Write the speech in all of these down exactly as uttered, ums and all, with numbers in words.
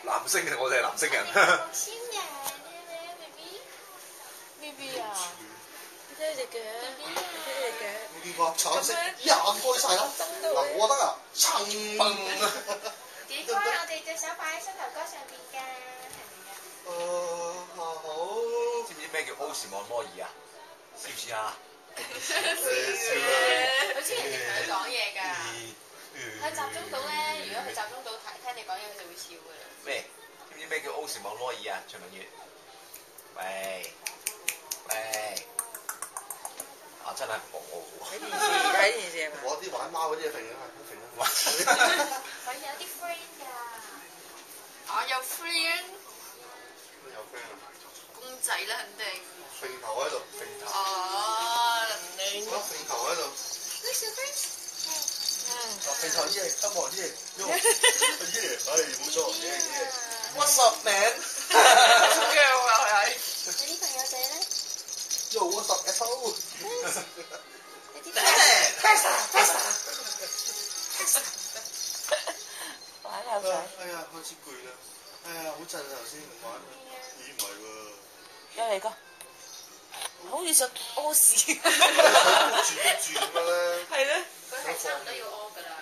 男星嘅，我哋係男星人。 簽人嘅咩 B B？B B 啊！你睇佢隻腳，你睇佢隻腳。 冇見過橙色，一眼開晒啦。嗱，我覺得啊，撐崩啊！ 幾乖，我哋隻手擺喺膝頭哥上邊㗎，係咪啊？ 誒好。 知唔知咩叫歐時望摩爾啊？知唔知啊？ 誒笑啦！ 好似人哋同佢講嘢㗎。佢集中到咧，如果佢集中到睇聽你講嘢，佢就會笑㗎啦。 咩？知唔知咩叫歐時望摩爾啊？徐文月，喂喂，啊真係冇喎。 睇電視睇電視係咪？ 我啲玩貓嗰啲嘢揈啊，揈啊！ 佢有啲 friend 㗎。我有 friend。 有 friend 啊！ 公仔啦，肯定。 揈頭喺度，揈頭。 哦，你。 我揈頭喺度。 啲小 friend。 啊！揈頭耶，音樂耶，耶，係冇錯，耶耶。 What's up, man？ 好強啊佢係。你啲朋友仔咧？ 做我十日收。 你啲 Tessa，Tessa。 玩下水。 哎呀，開始攰啦！哎呀，好震啊頭先玩。咦唔係喎。 有嚟㗎。好似想屙屎。 住不住咁樣咧？ 係咧。 佢係差唔多要屙㗎啦。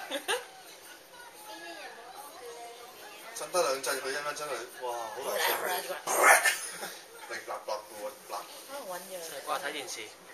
震得兩震，佢一陣真係哇好難受。力立立嘅喎，立。 可能揾嘢。 話睇電視。